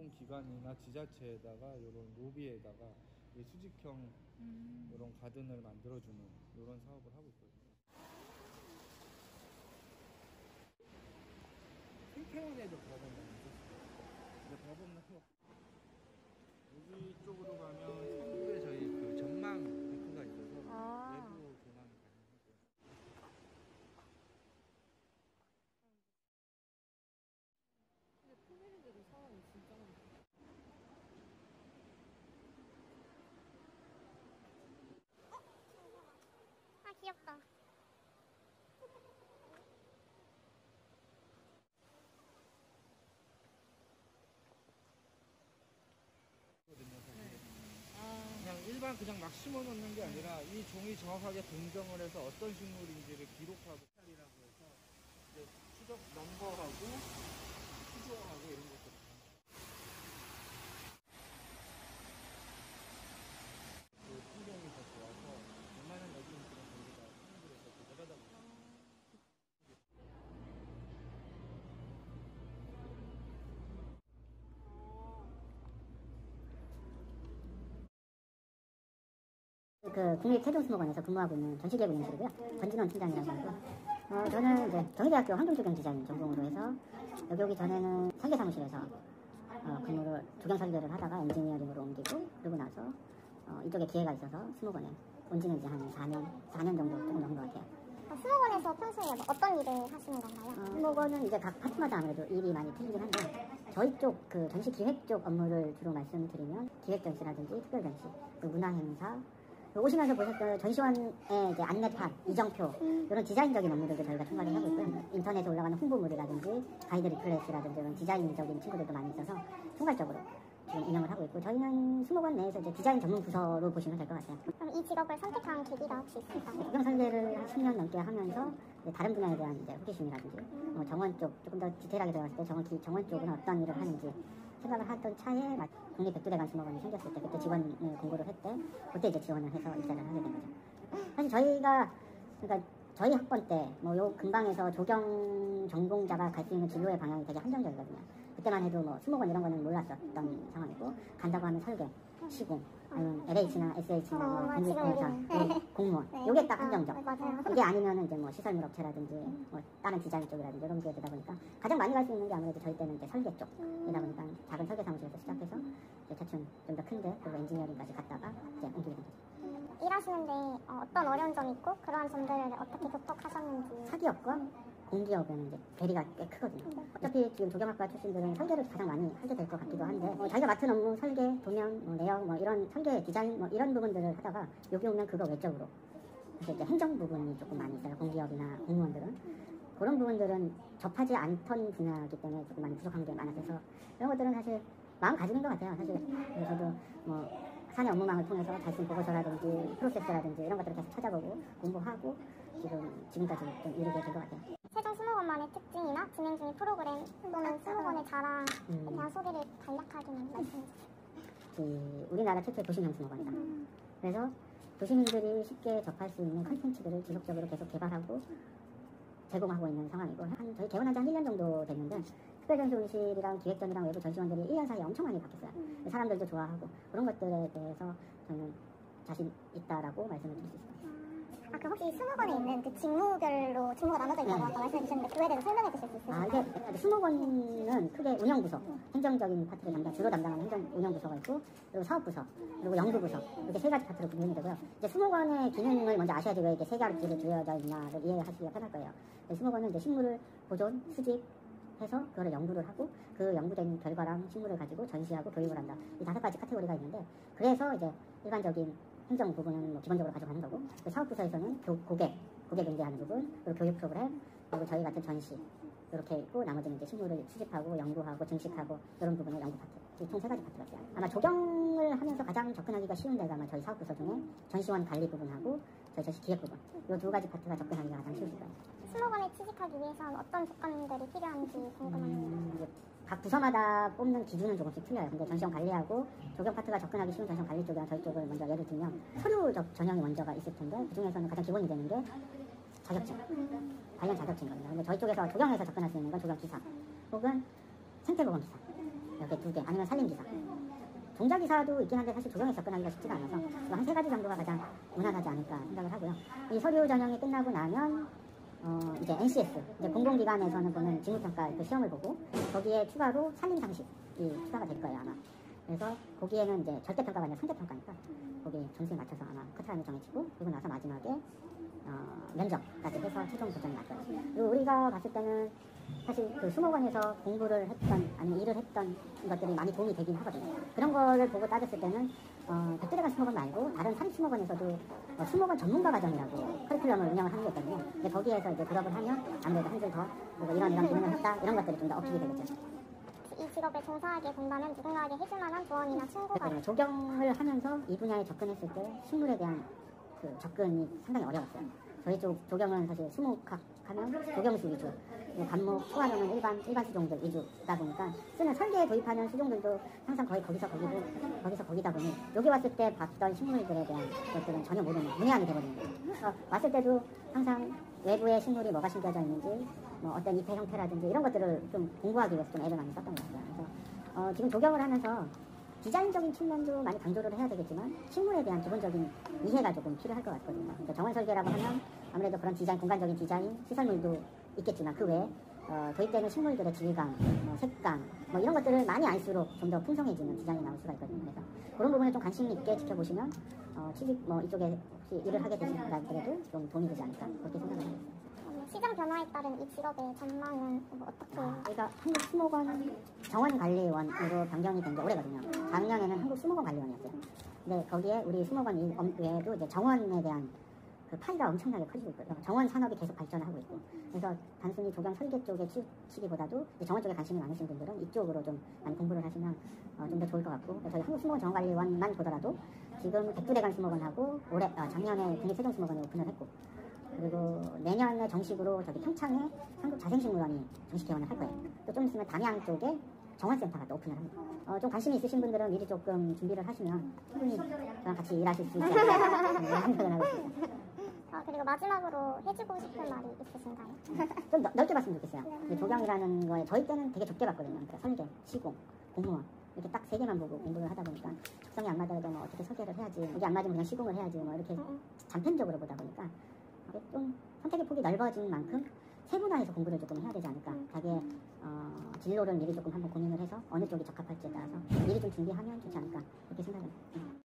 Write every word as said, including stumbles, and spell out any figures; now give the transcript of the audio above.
공공기관이나 지자체에다가 이런 로비에다가 수직형 음. 이런 가든을 만들어주는 이런 사업을 하고 있거든요. 생태원에도 법원이 있었어요. 근데 법원은 여기 쪽으로 가면 상부에 저희 그 전망 데크가 있어서 아. 외부 조망이 가능하고요. 근데 토요일에도 사람이 진짜 많다. 아 귀엽다. 그냥 일반 그냥 막 심어 놓는 게 아니라 이 종이 정확하게 분정을 해서 어떤 식물인지를 기록하고 이라고 해서 이제 추적 넘버하고 수조하고 이런 것들. 그 풍경이 더 좋아서 웬만한 여기인들은 거기 다 사람들에서 그 내려다보고. 그 국립태동수목원에서 근무하고 있는 전시기획운영실이고요. 전진원 팀장이라고 하고, 어, 저는 이제 경희대학교 환경조경 디자인 전공으로 해서 여기 오기 전에는 설계사무실에서 어, 근무를 조경 설계를 하다가 엔지니어링으로 옮기고, 그러고 나서 어, 이쪽에 기회가 있어서 수목원에 온 지는 이제 한 사 년, 사 년 정도 조금 넘은 것 같아요. 어, 수목원에서 평소에 뭐 어떤 일을 하시는 건가요? 어, 수목원은 이제 각 파트마다 아무래도 일이 많이 틀리긴 한데, 저희 쪽 그 전시 기획 쪽 업무를 주로 말씀드리면 기획 전시라든지 특별 전시, 그 문화 행사, 오시면서 보셨던 전시원의 이제 안내판, 이정표, 음. 이런 디자인적인 업무들도 저희가 총괄을 하고 있고요. 인터넷에 올라가는 홍보물이라든지 가이드 리플렛이라든지 이런 디자인적인 친구들도 많이 있어서 총괄적으로 지금 운영을 하고 있고, 저희는 수목원 내에서 이제 디자인 전문 부서로 보시면 될 것 같아요. 그럼 이 직업을 선택한 계기가 혹시 있을까요? 조경 설계를 한 십 년 넘게 하면서 다른 분야에 대한 이제 호기심이라든지 음. 뭐 정원 쪽 조금 더 디테일하게 들어갔을 때 정확히 정원 쪽은 어떤 일을 하는지 생각을 하던 차에 국립백두대간 수목원이 생겼을 때 그때 지원을 공고를 했대. 그때 이제 지원을 해서 입사를 하게 된 거죠. 사실 저희가 그러니까 저희 학번 때 뭐 요 근방에서 조경 전공자가 갈 수 있는 진로의 방향이 되게 한정적이거든요. 그때만 해도 뭐 수목원 이런 거는 몰랐었던 상황이고, 간다고 하면 설계, 시공, 아니면 엘에이치나 에스에이치나 어, 뭐 국립공사, 네. 공무원, 네. 요게 딱 한정적. 아, 맞아요. 이게 아니면은 이제 뭐 시설물 업체라든지 뭐 다른 디자인 쪽이라든지 이런 게 되다 보니까 가장 많이 갈 수 있는 게 아무래도 저희 때는 이제 설계 쪽이다 보니까 작은 설계 사무실에서 시작해서 이제 차츰 좀 더 큰데 그리고 엔지니어링까지 갔다가 이제 옮기게 된 거죠. 일하시는데 어, 어떤 어려운 점이 있고 그러한 점들을 어떻게 극복하셨는지. 사기업과 공기업에는 이제 괴리가 꽤 크거든요. 어차피 지금 조경학과 출신들은 설계를 가장 많이 하게 될 것 같기도 한데, 어, 자기가 맡은 업무, 설계, 도면, 뭐 내역, 뭐 이런 설계, 디자인, 뭐 이런 부분들을 하다가 여기 오면 그거 외적으로 그래서 이제 행정 부분이 조금 많이 있어요. 공기업이나 공무원들은 그런 부분들은 접하지 않던 분야이기 때문에 조금 많이 부족한 게 많아서 이런 것들은 사실 마음가짐인 것 같아요. 사실 저도 뭐 사내 업무망을 통해서 달성 보고서라든지 프로세스라든지 이런 것들을 계속 찾아보고 공부하고 지금 지금까지 좀 이르게 된 것 같아요. 세종 수목원만의 특징이나 진행 중인 프로그램 또는 수목원의 자랑에 음. 대한 소개를 간략하게 말씀해 주세요. 우리나라 최초의 도심형 수목원이다. 음. 그래서 도시민들이 쉽게 접할 수 있는 컨텐츠들을 지속적으로 계속 개발하고 제공하고 있는 상황이고, 한 저희 개원한 지 한 일 년 정도 됐는데 특별전시원실이랑 기획전이랑 외부 전시원들이 일 년 사이에 엄청 많이 바뀌었어요. 음. 사람들도 좋아하고 그런 것들에 대해서 저는 자신 있다라고 말씀을 드릴 수 있습니다. 아, 그 혹시 수목원에 있는 그 직무별로 직무가 나눠져 있다고 아까 말씀해 주셨는데 그거에 대해서 설명해 주실 수 있으실까요? 아, 이게 수목원은 크게 운영부서, 음. 행정적인 파트를 담당, 주로 담당하는 행정 운영부서가 있고, 그리고 사업부서, 그리고 연구부서, 이렇게 세 가지 파트로 분류이 되고요. 이제 수목원의 기능을 먼저 아셔야지 왜 이렇게 세 가지로 주어져 있나를 이해하시기가 편할 거예요. 수목원은 이제 식물을 보존, 수집, 해서 그거를 연구를 하고 그 연구된 결과랑 식물을 가지고 전시하고 교육을 한다. 이 다섯 가지 카테고리가 있는데, 그래서 이제 일반적인 행정 부분은 뭐 기본적으로 가져가는 거고, 그 사업부서에서는 교, 고객, 고객 응대하는 부분, 그리고 교육 프로그램, 그리고 저희 같은 전시 이렇게 있고, 나머지는 이제 식물을 수집하고 연구하고 증식하고 이런 부분의 연구 파트, 총 세 가지 파트가 있어요. 아마 조경을 하면서 가장 접근하기가 쉬운 데가 아마 저희 사업부서 중에 전시원 관리 부분하고 저희 전시 기획 부분, 이 두 가지 파트가 접근하기가 가장 쉬우실 거예요. 수목원에 취직하기 위해서는 어떤 조건들이 필요한지 궁금합니다. 음, 각 부서마다 뽑는 기준은 조금씩 틀려요. 근데 전시원 관리하고 조경 파트가 접근하기 쉬운 전시원 관리 쪽이랑 저희 쪽을 먼저 예를 들면 서류 전형이 먼저가 있을 텐데, 그 중에서는 가장 기본이 되는 게 자격증, 관련 자격증이거든요. 근데 저희 쪽에서 조경에서 접근할 수 있는 건 조경 기사 혹은 생태보건 기사, 이렇게 두 개, 아니면 산림기사. 종자기사도 있긴 한데 사실 조경에 접근하기가 쉽지가 않아서 한 세 가지 정도가 가장 무난하지 않을까 생각을 하고요. 이 서류 전형이 끝나고 나면 어 이제 엔씨에스, 이제 공공기관에서는 보는 직무평가 그 시험을 보고 거기에 추가로 산림상식이 추가가 될 거예요 아마. 그래서 거기에는 이제 절대평가가 아니라 상대평가니까 거기 점수에 맞춰서 아마 커트라인이 정해지고, 그리고 나서 마지막에 어, 면접까지 해서 최종 도전이 맞아요. 그리고 우리가 봤을 때는 사실 그 수목원에서 공부를 했던 아니면 일을 했던 것들이 많이 도움이 되긴 하거든요. 그런 거를 보고 따졌을 때는 어, 백두대간 수목원 말고 다른 사립수목원에서도 어, 수목원 전문가 과정이라고 커리큘럼을 운영을 하는 게 있거든요. 근데 거기에서 이제 졸업을 하면 아무래도 한 줄 더 그리고 이런 이런 기능을 했다 이런 것들이 좀 더 어필이 되겠죠. 이 직업에 종사하게 된다면 누군가에게 해줄 만한 조언이나 충고가 그렇거든요. 조경을 하면서 이 분야에 접근했을 때 식물에 대한 그 접근이 상당히 어려웠어요. 저희 쪽 조경은 사실 수목학 하면 조경수 위주, 관목, 소화경은 일반 일반 수종들 위주다 보니까 쓰는 설계에 도입하는 수종들도 항상 거의 거기서 거기고 거기서 거기다 보니 여기 왔을 때 봤던 식물들에 대한 것들은 전혀 모르는 문외한이 되거든요. 그래서 왔을 때도 항상 외부에 식물이 뭐가 심겨져 있는지, 뭐 어떤 잎의 형태라든지 이런 것들을 좀 공부하기 위해서 좀 애를 많이 썼던 것 같아요. 그래서 어, 지금 조경을 하면서 디자인적인 측면도 많이 강조를 해야 되겠지만 식물에 대한 기본적인 이해가 조금 필요할 것 같거든요. 그러니까 정원 설계라고 하면 아무래도 그런 디자인, 공간적인 디자인, 시설물도 있겠지만 그 외에 어, 도입되는 식물들의 질감, 뭐 색감, 뭐 이런 것들을 많이 알수록 좀 더 풍성해지는 디자인이 나올 수가 있거든요. 그래서 그런 부분을 좀 관심 있게 지켜보시면 어, 취직 뭐 이쪽에 혹시 일을 하게 되신다더라도 좀 도움이 되지 않을까 그렇게 생각을 하고 있습니다. 시장 변화에 따른 이 직업의 전망은 뭐 어떻게? 아, 저희가 한국수목원 정원관리원으로 변경이 된 게 올해거든요. 작년에는 한국수목원관리원이었어요. 근데 거기에 우리 수목원 이- 음, 외에도 이제 정원에 대한 그 파이가 엄청나게 커지고 있고요. 정원 산업이 계속 발전을 하고 있고, 그래서 단순히 조경 설계 쪽에 치우치기보다도 정원 쪽에 관심이 많으신 분들은 이쪽으로 좀 많이 공부를 하시면 어, 좀 더 좋을 것 같고, 저희 한국수목원 정원관리원만 보더라도 지금 백두대간 수목원하고 올해 아, 작년에 국립세종수목원에 오픈을 했고, 그리고 내년에 정식으로 저기 평창에 한국자생식물원이 정식 개원을 할 거예요. 또 좀 있으면 담양 쪽에 정원센터가 또 오픈을 합니다. 어, 좀 관심이 있으신 분들은 미리 조금 준비를 하시면 충분히 저랑 같이 일하실 수 있지 않을까 생각을 하고 있습니다. 어, 그리고 마지막으로 해주고 싶은 말이 있으신가요? 좀 넓- 넓게 봤으면 좋겠어요. 근데 조경이라는 거에 저희 때는 되게 좁게 봤거든요. 그러니까 설계, 시공, 공무원 이렇게 딱 세 개만 보고 공부를 하다 보니까 적성이 안 맞아도 뭐 어떻게 설계를 해야지, 이게 안 맞으면 그냥 시공을 해야지 뭐 이렇게 단편적으로 보다 보니까 이게 좀 선택의 폭이 넓어진 만큼 세분화해서 공부를 조금 해야 되지 않을까. 자기의 어, 진로를 미리 조금 한번 고민을 해서 어느 쪽이 적합할지에 따라서 미리 좀 준비하면 좋지 않을까 그렇게 생각을 합니다.